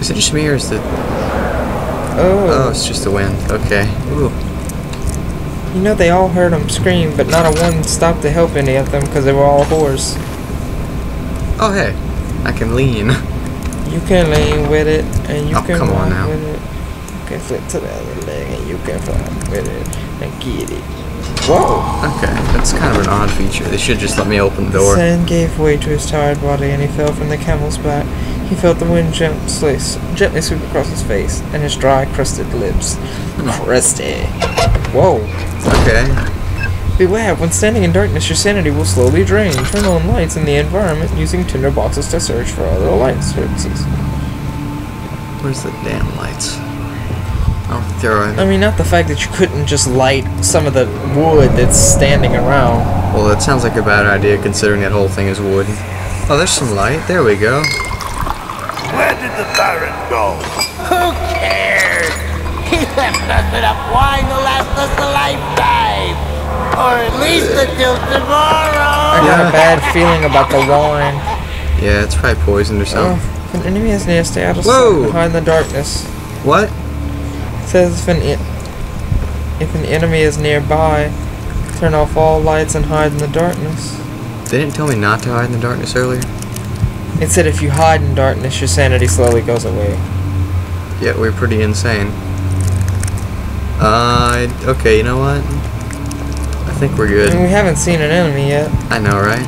Is it just me or is it... Oh. Oh, it's just the wind. Okay. Ooh. You know, they all heard him scream, but not a one stopped to help any of them because they were all whores. Oh, hey. I can lean. You can lean with it, and you can come on walk now. with it. You can flip to the other leg, and you can fly with it and get it. Whoa! Okay, that's kind of an odd feature. They should just let me open the The door. sand gave way to his tired body, and he fell from the camel's back. He felt the wind gently sweep across his face, and his dry, crusted lips. Crusty. Whoa. Okay. Beware, when standing in darkness, your sanity will slowly drain. Turn on lights in the environment using tinder boxes to search for other light sources. Where's the damn lights? Oh, there are. I mean, not the fact that you couldn't just light some of the wood that's standing around. Well, that sounds like a bad idea considering that whole thing is wood. Oh, there's some light. There we go. Where did the Baron go? Who cares? He left us enough wine to last us a lifetime. Or at least until tomorrow. I got a bad feeling about the wine. Yeah, it's probably poisoned or something. Oh, if an enemy is near, stay out of Whoa. sight, hide in the darkness. What? It says if an enemy is nearby, turn off all lights and hide in the darkness. They didn't tell me not to hide in the darkness earlier? It said if you hide in darkness, your sanity slowly goes away. Yeah, we're pretty insane. Okay, you know what? I think we're I good. mean, we haven't seen an enemy yet. I know, right?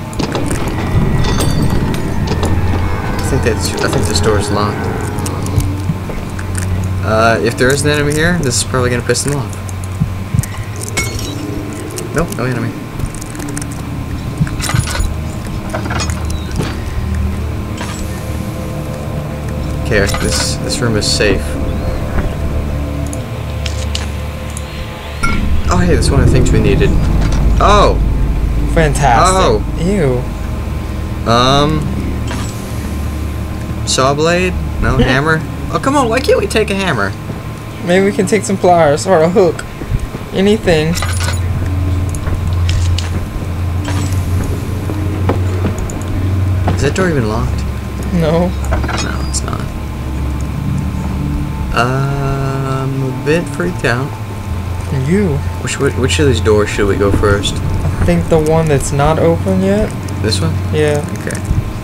I think this door's locked. If there is an enemy here, this is probably gonna piss them off. Nope, no enemy. Okay, this room is safe. Oh, hey, that's one of the things we needed. Oh! Fantastic. Oh! Ew. Saw blade? No, hammer? Oh, come on, why can't we take a hammer? Maybe we can take some pliers or a hook. Anything. Is that door even locked? No. No, it's not. I'm a bit freaked out. You. Which of these doors should we go first? I think the one that's not open yet. This one? Yeah. Okay.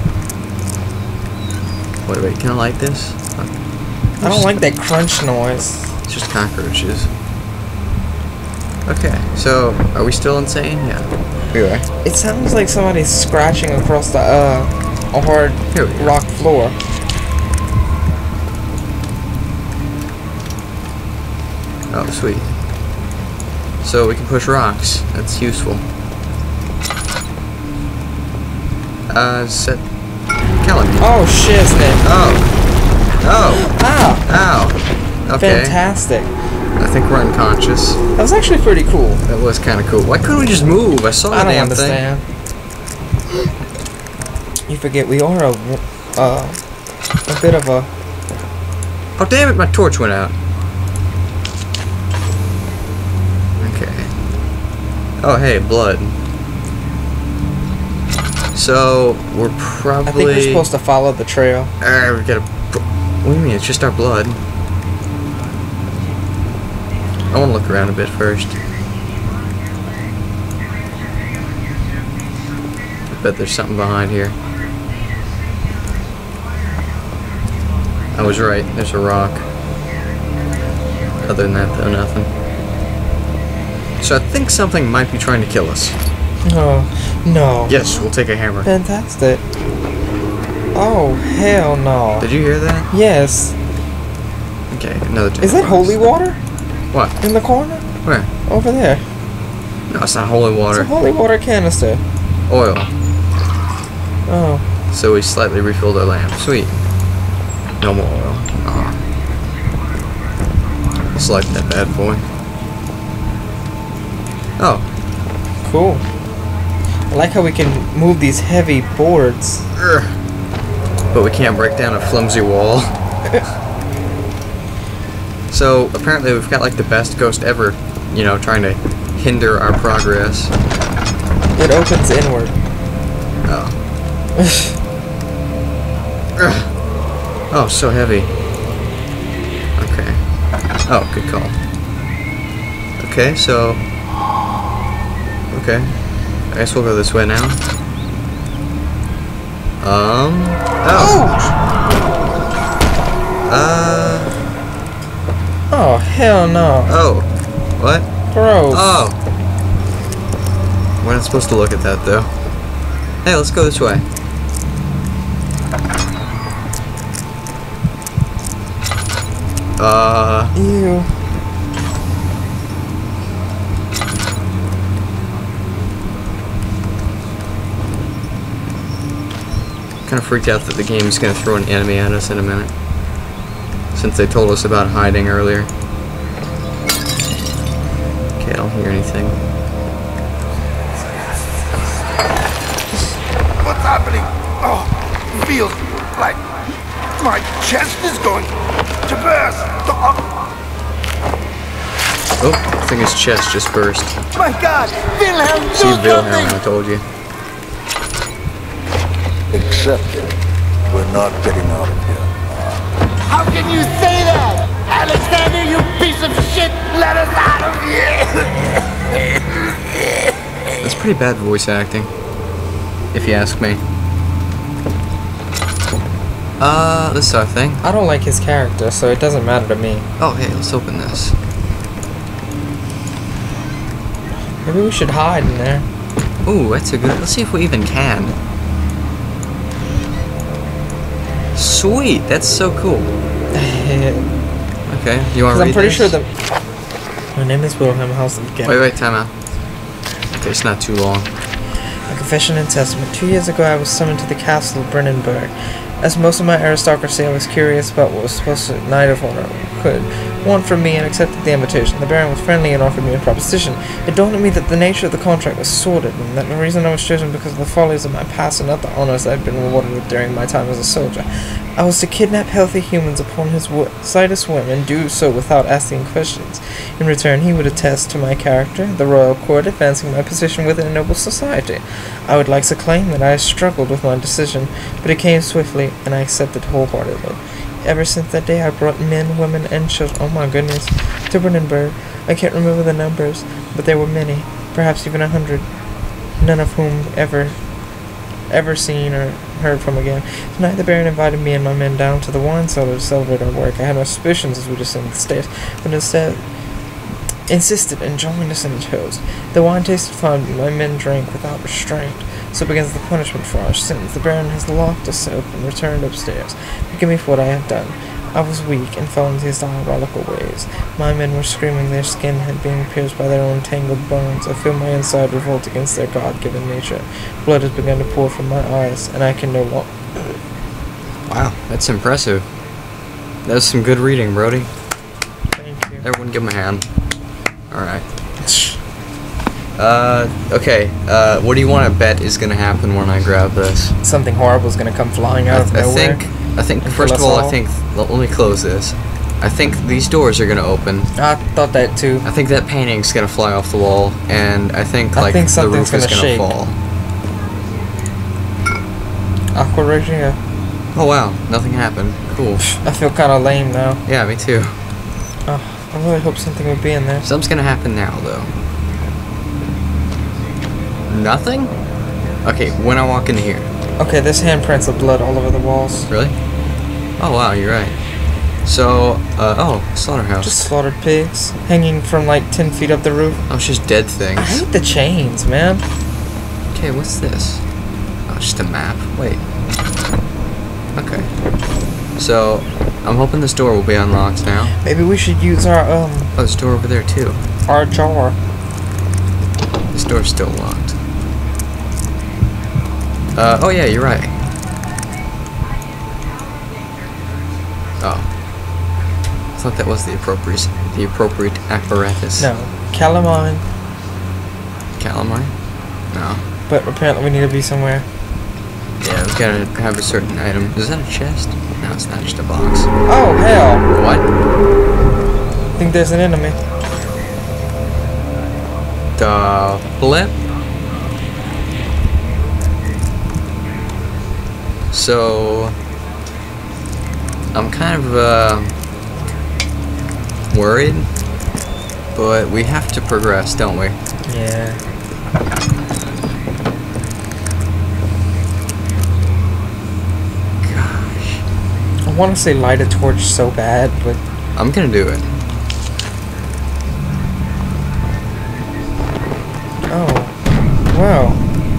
Wait, can I light this? I don't like that crunch noise. It's just cockroaches. Okay, so are we still insane? Yeah. We are. It sounds like somebody's scratching across the a hard Here we go. rock floor. Oh, sweet. So we can push rocks. That's useful. Set Kelly. Oh shit, Snip. Oh. Oh. Ah. Ow. Okay. Fantastic. I think we're unconscious. That was actually pretty cool. That was kind of cool. Why couldn't we just move? I saw the I don't damn understand. You forget we are a bit of a. Oh damn it! My torch went out. Okay. Oh hey, blood. So we're probably. I think we're supposed to follow the trail. We gotta. What do you mean? It's just our blood. I want to look around a bit first. I bet there's something behind here. I was right. There's a rock. Other than that, though, nothing. So I think something might be trying to kill us. Oh no. Yes, we'll take a hammer. Fantastic. Oh hell no. Did you hear that? Yes. Okay, another. Is that holy water What? in the corner? Where? Over there. No, it's not holy It's water. a holy water canister. Oil. Oh. So we slightly refilled our lamp. Sweet. No more oil. Select that bad boy. Oh. Cool. I like how we can move these heavy boards. But we can't break down a flimsy wall. So apparently we've got like the best ghost ever, you know, trying to hinder our progress. It opens inward. Oh. Oh, so heavy. Okay. Oh, good call. Okay, so... Okay. I guess we'll go this way now. Oh! Oh, hell no. Oh. What? Gross. Oh! We're not supposed to look at that, though. Hey, let's go this way. Ew. Kind of freaked out that the game is going to throw an enemy at us in a minute. Since they told us about hiding earlier. Okay, I don't hear anything. What's happening? Oh, it feels like my chest is going to burst. Oh, I think his chest just burst. My God! Wilhelm, do See, Wilhelm, something! I told you. Accept it. We're not getting out of here. How can you say that? Alexander, you piece of shit! Let us out of here! That's pretty bad voice acting, if you ask me. This is our thing. I don't like his character, so it doesn't matter to me. Oh, hey, let's open this. Maybe we should hide in there. Ooh, that's a good... Let's see if we even can. Sweet, that's so cool. Okay, you want to read I'm pretty this? sure that... My name is Wilhelm. How's it going? Wait, time out. Okay, it's not too long. A confession and testament. 2 years ago, I was summoned to the castle of Brandenburg. As most of my aristocracy, I was curious about what was supposed to knight of honor could want from me and accepted the invitation. The Baron was friendly and offered me a proposition. It dawned on me that the nature of the contract was sordid, and that the reason I was chosen because of the follies of my past and not the honors I had been rewarded with during my time as a soldier. I was to kidnap healthy humans upon his slightest whim and do so without asking questions. In return, he would attest to my character, the royal court, advancing my position within a noble society. I would like to claim that I struggled with my decision, but it came swiftly, and I accepted wholeheartedly. Ever since that day, I brought men, women, and children, oh my goodness, to Brandenburg. I can't remember the numbers, but there were many, perhaps even 100, none of whom ever seen or heard from again. Tonight the Baron invited me and my men down to the wine cellar to celebrate our work. I had no suspicions as we descended the stairs, but instead insisted and joined us in the toast. The wine tasted fine, but my men drank without restraint. So begins the punishment for our sins. The Baron has locked us up and returned upstairs. Forgive me for what I have done. I was weak and fell into his diabolical ways. My men were screaming, their skin had been pierced by their own tangled bones. I feel my inside revolt against their God-given nature. Blood has begun to pour from my eyes, and I can no longer... Wow, that's impressive. That was some good reading, Brody. Thank you. Everyone give him a hand. Alright. Okay, what do you want to bet is gonna happen when I grab this? Something horrible is gonna come flying out of nowhere. I think, first of all, let me close this. I think these doors are gonna open. I thought that too. I think that painting's gonna fly off the wall, and I think, like, the roof is gonna fall. Aqua Regia. Oh wow, nothing happened. Cool. I feel kinda lame now. Yeah, me too. Oh, I really hope something would be in there. Something's gonna happen now, though. Nothing? Okay, when I walk in here. Okay, there's handprints of blood all over the walls. Really? Oh wow, you're right. So, oh, slaughterhouse. Just slaughtered pigs, hanging from like 10 feet up the roof. Oh, it's just dead things. I hate the chains, man. Okay, what's this? Oh, just a map. Wait. Okay. So, I'm hoping this door will be unlocked now. Maybe we should use our, Oh, there's a door over there, too. our jar. This door's still locked. Oh yeah, you're right. Oh. I thought that was the appropriate apparatus. No. Calamine. Calamine? No. But apparently we need to be somewhere. Yeah, we gotta have a certain item. Is that a chest? No, it's not just a box. Oh, hell. What? I think there's an enemy. The flip? So... I'm kind of worried, but we have to progress, don't we? Yeah. Gosh. I want to say light a torch so bad, but I'm gonna do it. oh, wow.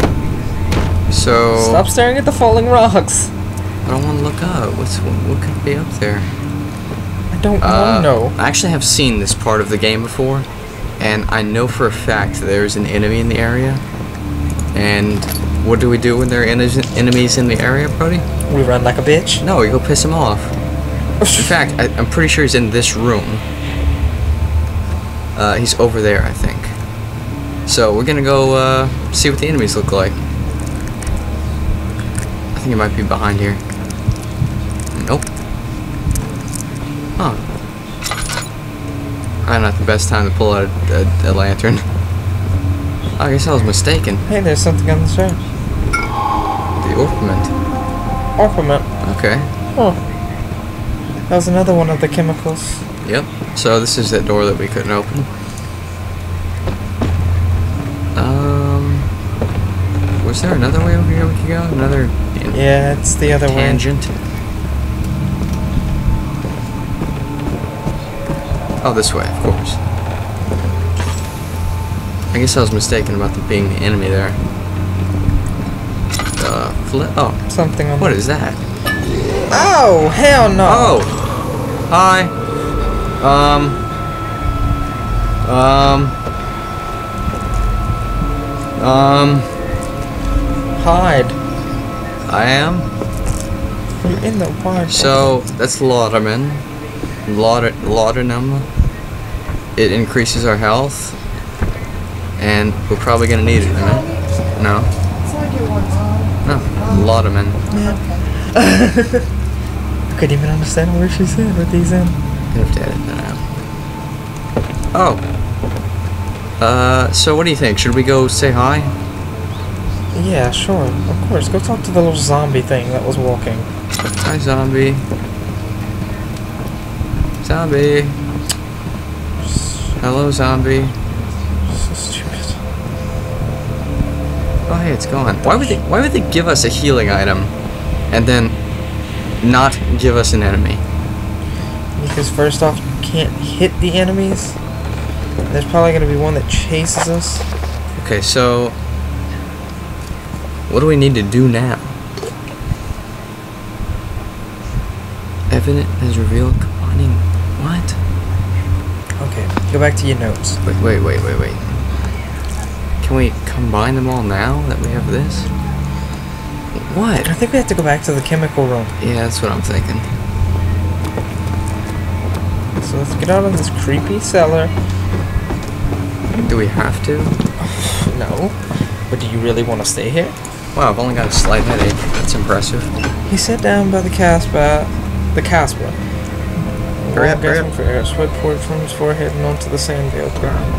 So Stop staring at the falling rocks. I don't want to look up. What could be up there? I don't want to know. I actually have seen this part of the game before, and I know for a fact there's an enemy in the area. And what do we do when there are enemies in the area, Brody? We run like a bitch. No, we go piss him off. In fact, I'm pretty sure he's in this room. He's over there, I think. So we're gonna go see what the enemies look like. I think it might be behind here. Nope. Huh. Probably not the best time to pull out a lantern. I guess I was mistaken. Hey, there's something on the shelf. The orpiment. Orpiment. Okay. Oh. That was another one of the chemicals. Yep. So this is that door that we couldn't open. Was there another way over here we could go? Another Yeah, it's the other tangent? Oh, this way, of course. I guess I was mistaken about there being the enemy there. Oh. way. Something on What the... is that? Oh, hell no! Oh! Hi. Hide. I am. You're in the water. So, that's laudanum. Laudanum. It increases our health. And we're probably gonna need it in a minute. No. No. Laudanum. I couldn't even understand a word she said with these in. I have to edit that out. Oh. So what do you think? Should we go say hi? Yeah, sure. Of course. Go talk to the little zombie thing that was walking. Hi, zombie. Zombie. Hello, zombie. So stupid. Oh, hey, it's gone. Why would they give us a healing item and then not give us an enemy? Because first off, you can't hit the enemies. There's probably going to be one that chases us. Okay, so what do we need to do now? Evident has revealed combining. What? Okay, go back to your notes. Wait. Can we combine them all now that we have this? What? I think we have to go back to the chemical room. Yeah, that's what I'm thinking. So let's get out of this creepy cellar. Do we have to? No. But do you really want to stay here? Wow, I've only got a slight headache. That's impressive. He sat down by the Casbah. Hurry up. For air. Sweat poured from his forehead and onto the sand-veiled ground.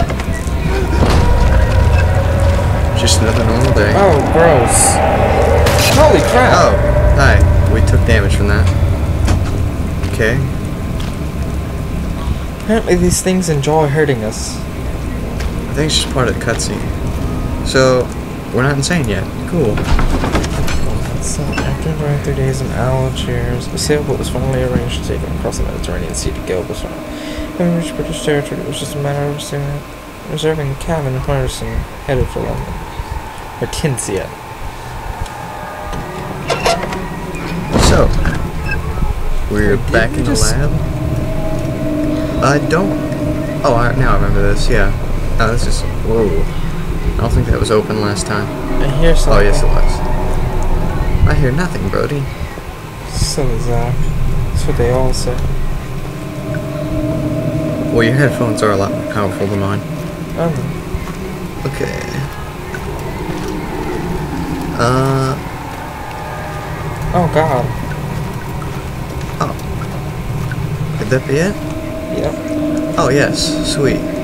Just another normal day. Oh, gross. Holy crap. Oh, hi. We took damage from that. Okay. Apparently these things enjoy hurting us. I think it's just part of the cutscene. So, we're not insane yet. Cool. So, after enduring 3 days in Algiers, a sailboat was finally arranged to take them across the Mediterranean Sea to Gilbert. Having reached British territory, it was just a matter of reserving a cabin in Henderson, headed for London. Or Tinsia. So, we're back in the lab. I don't... Oh, now I remember this, yeah. Oh, this is... Whoa. I don't think that was open last time. I hear something. Oh, yes it was. I hear nothing, Brody. So is that. That's what they all say. Well, your headphones are a lot more powerful than mine. Okay. Oh god. Oh. Could that be it? Yep. Oh, yes. Sweet.